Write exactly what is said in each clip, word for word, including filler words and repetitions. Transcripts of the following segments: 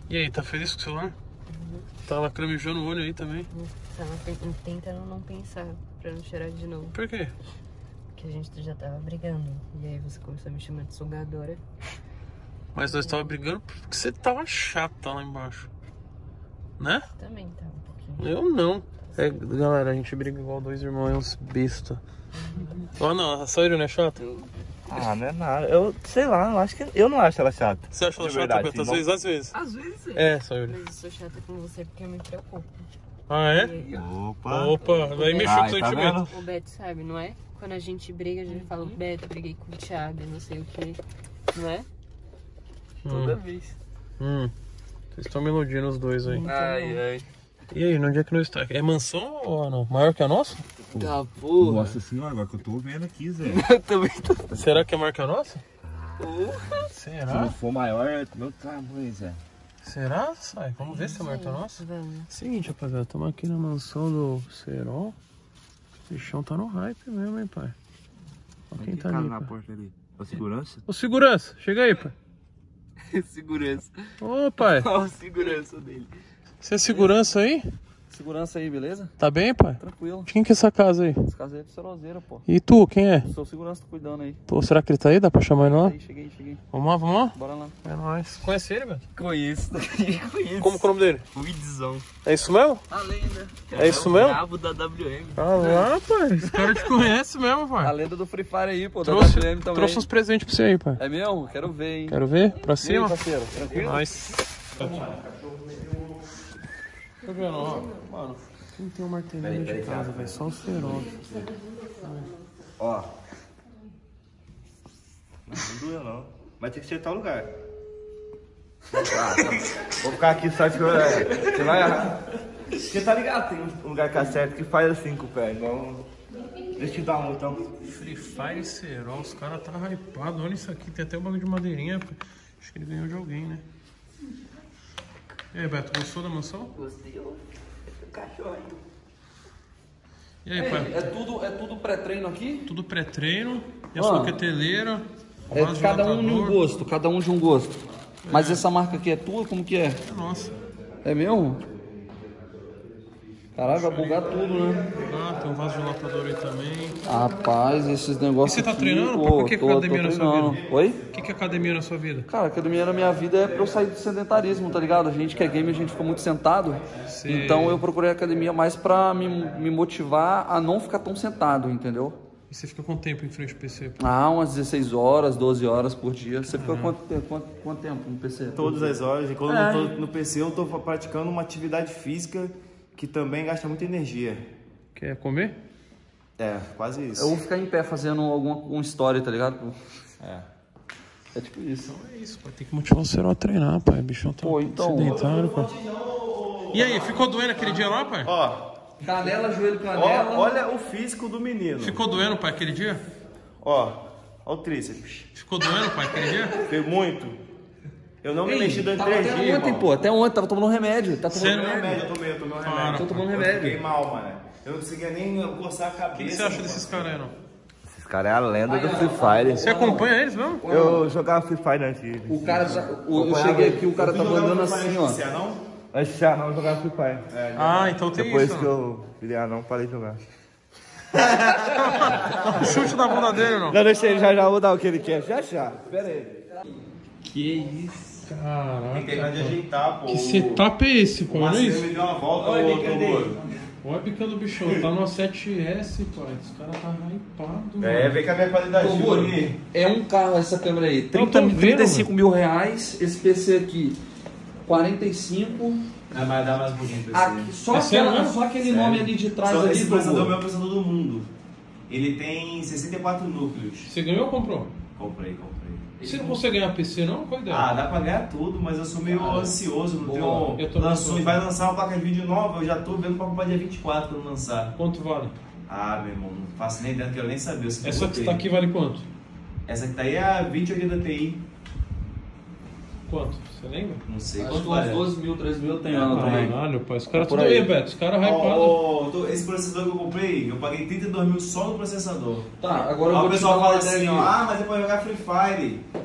E aí, tá feliz com o celular? Uhum. Tá lacrimejando o olho aí também? Tava tentando não pensar, pra não chorar de novo. Por quê? Porque a gente já tava brigando. E aí você começou a me chamar de sugadora. Mas nós tava brigando porque você tava chata lá embaixo. Né? Também tava um pouquinho. Eu não. É, galera, a gente briga igual dois irmãos, é uns besta. Ó, não, a Sayuri não é chata? Ah, não é nada. Eu sei lá, eu acho que eu não acho ela chata. Você acha ela De chata, verdade, Beto? Às não- vezes, às vezes. Às vezes É, Sayuri. Mas eu sou chata com você porque eu me preocupo. Ah, é? E aí, Opa. Opa, vai mexer com Ai, o tá sentimento. vendo? o Beto sabe, não é? Quando a gente briga, a gente fala, Beto, briguei com o Thiago, não sei o que. Não é? Toda Hum. vez. Hum. Vocês estão me iludindo os dois aí. Ai, ai. E aí, onde é que nós está? É mansão ou não? Maior que a nossa? Tá, porra. Nossa senhora, agora que eu tô vendo aqui, Zé. Eu também tô. Será que é maior que a nossa? Porra. Se Será? não for maior, é meu tamanho, Zé. Será? Sai, vamos ver se é maior que a nossa. Vamos. Seguinte, rapaziada, estamos aqui na mansão do Serol. O bichão tá no hype mesmo, hein, pai? Olha quem tá ali, na pai. porta ali? A segurança? Ô, segurança, chega aí, pai. Segurança. Ô, pai, Olha a segurança dele. você é segurança aí? Segurança aí, beleza? Tá bem, pai? Tranquilo. De quem que é essa casa aí? Esse caso aí é do Cerozeira, pô. E tu, quem é? Sou segurança, tô cuidando aí. Pô, será que ele tá aí? Dá pra chamar ele lá? Aí, cheguei, cheguei. Vamos lá, vamos lá? Bora lá. É nóis. Conhece ele, velho? Conheço, conheço. Como que é o nome dele? Widzão. É isso mesmo? A lenda. É isso mesmo? O brabo da W M. Ah lá, pai. Esse cara te conhece mesmo, A pai. lenda do Free Fire aí, pô, da Trouxe, W M também. trouxe uns presentes pra você aí, pai. É mesmo? Quero ver, hein? Quero ver? Pra E aí, cima? parceiro? Tranquilo? Nós. Tá vendo, ó? Mano, quem tem um martelinho de casa, velho? Só o Serol. Ó. Não, não doeu não. Mas tem que acertar o lugar. Ah, vou ficar aqui só que eu- é, você vai errar. Você tá ligado? Tem um lugar que acerta que faz assim com o pé. Então. Deixa eu te dar um então. Free Fire e Serol, os caras tá hypado. Olha isso aqui, tem até um bagulho de madeirinha. Acho que ele ganhou de alguém, né? E aí, Beto, gostou da mansão? Gostei do cachorro. E aí, É, pai? é tudo, é tudo pré-treino aqui? Tudo pré-treino. E a Mano, sua queteleira. É vaso cada um de um dilatador. gosto, cada um de um gosto. Mas essa marca aqui é tua? Como que é? É nossa. É mesmo? Caralho, vai bugar tudo, né? Ah, tem um vaso dilatador aí também. Rapaz, esses negócios. E você tá aqui, treinando? pô, Por que que tô- academia tô na sua treinando. vida? Oi? O que que é academia na sua vida? Cara, academia na minha vida é pra eu sair do sedentarismo, tá ligado? A gente que é gamer, a gente fica muito sentado. Sei. Então eu procurei a academia mais pra me, me motivar a não ficar tão sentado, entendeu? E você fica quanto tempo em frente ao P C? Ah, umas dezesseis horas, doze horas por dia. Você fica quanto, te- quanto, quanto tempo no P C? Todas as horas. E quando É. eu tô no P C, eu tô praticando uma atividade física que também gasta muita energia. Quer comer? É, quase isso. Eu vou ficar em pé fazendo alguma um story, tá ligado? É. É tipo isso. É isso, pai. Tem que motivar o Serol a treinar, pai. O bichão tá Pô, então- sedentário, pai. E aí, ficou doendo aquele dia lá, pai? Ó, Canela, joelho, ó, canela. olha o físico do menino. Ficou doendo, pai, aquele dia? Ó, ó o tríceps. Ficou doendo, pai, aquele dia? Fez muito. Eu não me Ei, mexi durante tava três até dias, ontem, irmão. pô. Até ontem, tava tomando remédio. Tá tomando Sério? Eu remédio. remédio, eu tomei, eu tomei um Para. remédio. Tô tomando Eu remédio. fiquei mal, mano. Eu não conseguia nem coçar a cabeça. O que, que você acha desses caras aí, não? Esses caras é a lenda do Free Fire. Você acompanha eles mesmo? Eu jogava Free Fire antes. O cara, tá- o- eu cheguei aqui, o cara tava andando assim, ó. Antes de anão, eu jogava Free Fire. Ah, então tem Depois isso, que não? eu virei anão, parei de jogar. O chute na bunda dele, não? Não, deixa ele, já já vou dar o que ele quer. Já já. Pera aí. Que isso? Caraca. Tem que terminar de ajeitar, pô. Que setup é esse, pô? Olha isso. me deu uma volta, ô, Toguro. Olha a bica do bichão. Tá no sete S, pai. Os caras tá hypado, É, mano. vem com a minha qualidade de Toguro, ali. é um carro essa câmera aí. Eu trinta, tô vendo, trinta e cinco mil reais. Esse P C aqui, quarenta e cinco. Não, mas dá mais bonito esse. Aqui, só, É sério aquela, mesmo? só aquele Sério. nome ali de trás Só ali. esse processador é o Toguro. melhor processador do mundo. Ele tem sessenta e quatro núcleos. Você ganhou ou comprou? Comprei, comprei. Você não consegue ganhar P C, não? Qual a ideia? Ah, dá pra ganhar tudo, mas eu sou meio ansioso. Não boa. tenho... Eu tô Lançou, ansioso. vai lançar uma placa de vídeo nova, eu já tô vendo pra comprar dia vinte e quatro quando lançar. Quanto vale? Ah, meu irmão, não faço nem ideia, não quero nem saber. Eu sei que Essa eu que botei. tá aqui vale quanto? Essa que tá aí é a vinte oitenta Ti. Quanto? Você lembra? Não sei Acho quanto que uns vale. doze mil, treze mil tem ela também. Caralho, pai. Os caras Por tudo aí. aí, Beto. Os caras hypados. Ó, ó, tô- esse processador que eu comprei, eu paguei trinta e dois mil só no processador. Tá, agora eu Aí vou o te pessoal dar uma fala ideia assim, aqui. ó, ah, mas é pra jogar Free Fire.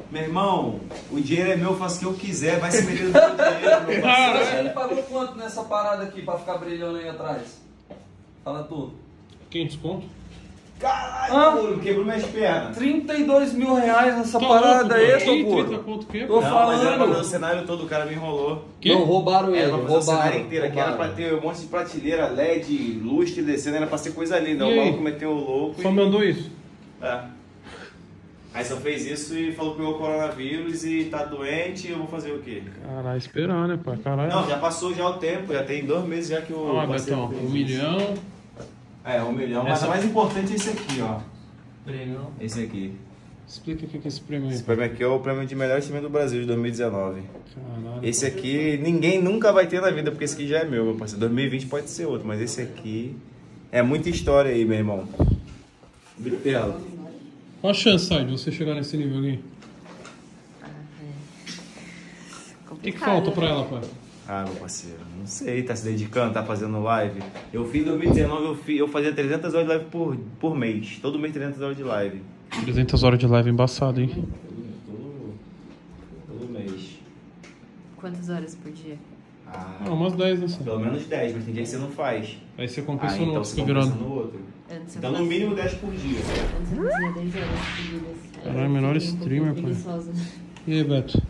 Meu irmão, o dinheiro é meu, eu faço o que eu quiser, vai se meter no meu dinheiro, meu parceiro. Ele pagou quanto nessa parada aqui pra ficar brilhando aí atrás? Fala tudo. quinhentos conto? Caralho, Ah. Toguro, quebrou minhas pernas. trinta e dois mil reais nessa Tá parada louco, aí, mano. Ih, Toguro. trinta conto o quê? Tô Não, mas era pra fazer o falando. cenário todo, o cara me enrolou. Que? Não, roubaram ele, Era pra fazer o cenário roubaram. inteiro, aqui era pra ter um monte de prateleira, L E D, lustre descendo, era pra ser coisa linda. E O aí? maluco meteu o louco Só e... mandou isso? É. Aí só fez isso e falou que pegou coronavírus e tá doente, eu vou fazer o quê? Caralho, esperar, né, pai? Caralho. Não, já passou já o tempo, já tem dois meses já que o Ó, parceiro Betão, fez um isso. milhão. É, um milhão, mas Essa- o mais importante é esse aqui, ó. Prêmio. Esse aqui. Explica o que é esse prêmio aí. Esse prêmio aqui é o prêmio de melhor time do Brasil de dois mil e dezenove. Caralho. Esse aqui ninguém nunca vai ter na vida, porque esse aqui já é meu, meu parceiro. dois mil e vinte pode ser outro, mas esse aqui é muita história aí, meu irmão. Bitela. Qual a chance, sai, de você chegar nesse nível aqui? O que, que falta pra ela, pai? Ah, meu parceiro, não sei, tá se dedicando, tá fazendo live. Eu fiz em dois mil e dezenove, eu, fiz, eu fazia trezentas horas de live por, por mês. Todo mês trezentas horas de live. trezentas horas de live embaçado, hein? Todo, todo mês. Quantas horas por dia? Ah, Ah, umas dez, né? Sai? pelo menos dez, mas tem dia que você não faz. Aí você Ah, compensa no então outro, você fica compensa virando. no outro. Antes eu Então no fazia- mínimo dez por dia. Antes eu fazia dez horas seguidas. Caralho, menor Eu fiquei um pouco streamer, pai. preguiçosa. E aí, Beto?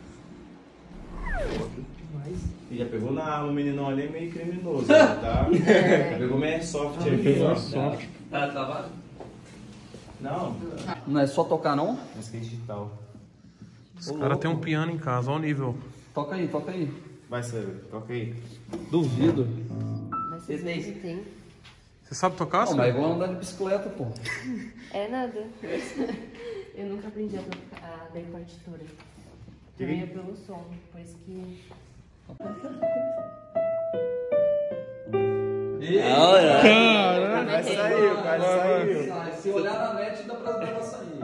E já pegou na arma, o meninão ali é meio criminoso, tá? Já pegou meio airsoft ali, Pegou ó. a soft. Tá travado? Não, Não é só tocar não? mas que é digital. Os caras têm um piano em casa, olha o nível. Toca aí, toca aí. Vai, Sérgio, toca aí. Duvido. Mas vocês veem que tem. Você sabe tocar, Não, mas é Sérgio? igual andar de bicicleta, pô. É nada. Eu nunca aprendi a tocar a ler partitura. Também é pelo som, por isso que. Caralho! Vai sair, o cara saiu. Sai, se olhar na net dá pra, dá pra sair.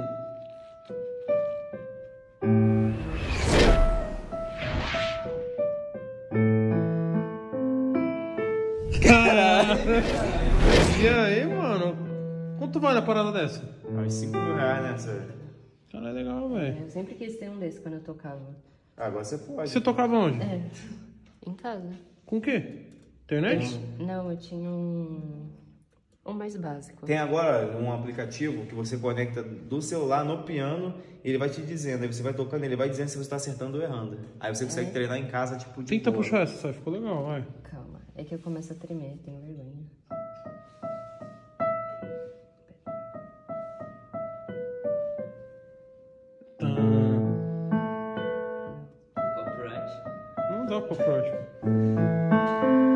E aí, mano? Quanto vale a parada dessa? Uns cinco mil reais, né, Sérgio? Cara, é legal, velho. Eu sempre quis ter um desse quando eu tocava. Agora você pode. Você tocava onde? É. Em casa. Com o quê? Internet? Não, eu tinha um. Um mais básico. Tem agora um aplicativo que você conecta do celular no piano e ele vai te dizendo, aí você vai tocando, ele vai dizendo se você está acertando ou errando. Aí você consegue treinar em casa, tipo, de Tenta boa. puxar essa, sai. Ficou legal, vai. Calma. É que eu começo a tremer, tenho vergonha. Tá. Não dá pra próximo.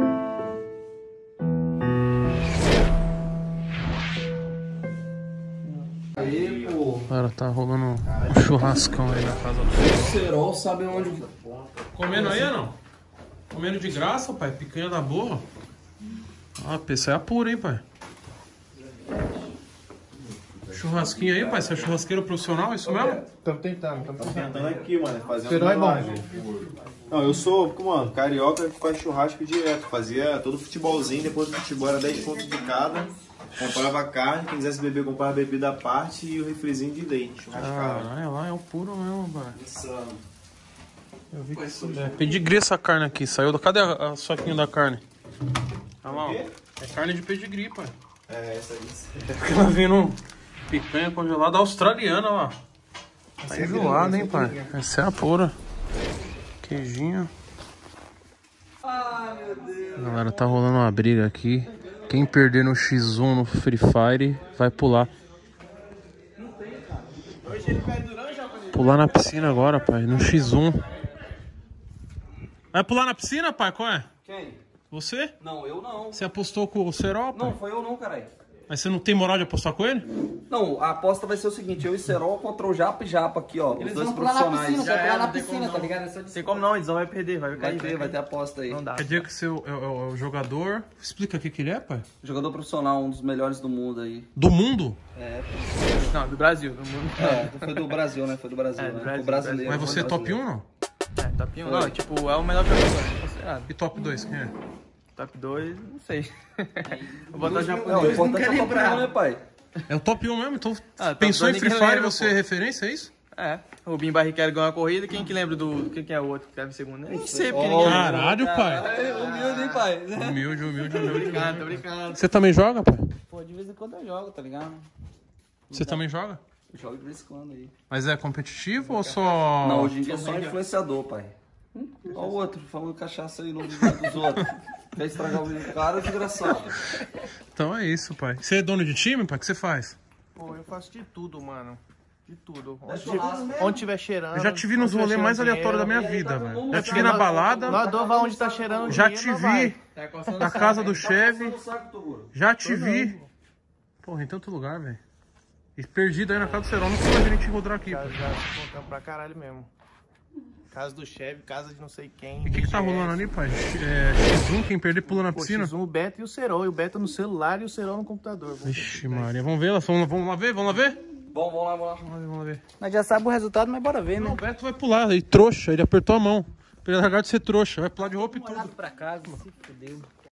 Aí, pô. Cara, tá rolando um churrascão aí na casa do O Serol sabe onde. Comendo aí ou não? Comendo de graça, pai? Picanha da boa? Ah, essa é a pura, hein, pai? Churrasquinho aí, pai? Você é churrasqueiro profissional, é isso mesmo? Estamos tentando, estamos Tô tentando. tentando aqui, mano, fazendo Será é bom. live. Não, eu sou, mano, carioca que faz churrasco direto. Fazia todo futebolzinho, depois do futebol era dez pontos de cada. Comprava carne, quem quisesse beber, comprava bebida à parte e o refrizinho de leite, churrascado. Caralho, lá é o puro mesmo, pai. Insano. Eu vi que isso é. Pedigree essa carne aqui, saiu. Cadê a, a soquinho da carne? Olha lá, ó. É carne de pedigree, pai. É, essa aí. Ela vindo picanha congelada australiana, ó. Tá enjoado, hein, pai? Essa é a pura. Queijinho. Ai, meu Deus. Galera, tá rolando uma briga aqui. Quem perder no xis um no Free Fire vai pular. Pular na piscina agora, pai. No xis um. Vai pular na piscina, pai? Qual é? Quem? Você? Não, eu não. Você apostou com o Serol, pai? Não, foi eu não, caralho. Mas você não tem moral de apostar com ele? Não, a aposta vai ser o seguinte, eu e Serol contra o Japa e Japa aqui, ó. Eles os dois vão pular na profissionais. piscina, Já vai pular era, na não tem piscina, como tá não. ligado? É só de... Tem como não, Edson vai perder, vai Vai cair. ter, vai ter aposta aí. Não dá. Quer dizer que você é o, é o- é o jogador... Explica o que que ele é, pai? Jogador profissional, um dos melhores do mundo aí. Do mundo? É, Não, do Brasil, do mundo. é foi do Brasil, né? Foi do Brasil, É, né? do Foi Brasil, brasileiro. Mas você é foi top brasileiro. um, não? É, top um. Não, tipo, é o melhor jogador, né? Considerado. E top dois, quem é? Top dois, não sei. Vou botar já Não, o importante é o top um, né, pai? É o top um mesmo? Então Ah, top pensou em dois Free ninguém Fire, lembra, você é pô. referência, é isso? É. O Rubinho Barrichello ganhou a corrida. Quem que lembra do... Quem que é o outro que teve segundo? Nem sei, porque ninguém... Caralho, pai. É, humilde, hein, pai? Humilde, humilde, Tô humilde. brincando, tô brincando. Você também joga, pai? Pô, de vez em quando eu jogo, tá ligado? Você também joga? Eu jogo de vez em quando aí. Mas é competitivo ou só... Não, hoje em dia é só influenciador, pai. Olha o outro, falando cachaça aí no vídeo dos outros. Quer estragar o vídeo do cara, desgraçado. Então é isso, pai. Você é dono de time, pai? O que você faz? Pô, eu faço de tudo, mano. De tudo. É Onde, churrasco, né? onde tiver cheirando. Eu já te vi nos onde tiver rolês mais cheirando aleatórios da minha dinheiro. vida, tá velho. todo Já mundo te vi na balada, Nós dois vai onde tá cheirando já dinheiro, te nós vai. vi na casa do Chevy, já te vi. Porra, em tanto lugar, velho. E perdido aí na casa do Serol, não sei a gente encontrar aqui, Já, pai. já se contando pra caralho mesmo. Casa do Chevy, casa de não sei quem. E o que que tá rolando ali, pai? É, X um, quem perder pula na Pô, piscina? X um, o Beto e o Serol. E o Beto no celular e o Serol no computador. Vixe, Maria. Vamos ver lá, vamos, vamos lá ver? Vamos lá ver? Bom, vamos lá, vamos lá. Vamos lá ver, vamos lá ver. Nós já sabemos o resultado, mas bora ver, Não, né? o Beto vai pular, ele trouxa, ele apertou a mão. Pra ele largar de ser trouxa, vai pular de roupa e tudo. Olhado pra casa, se fudeu.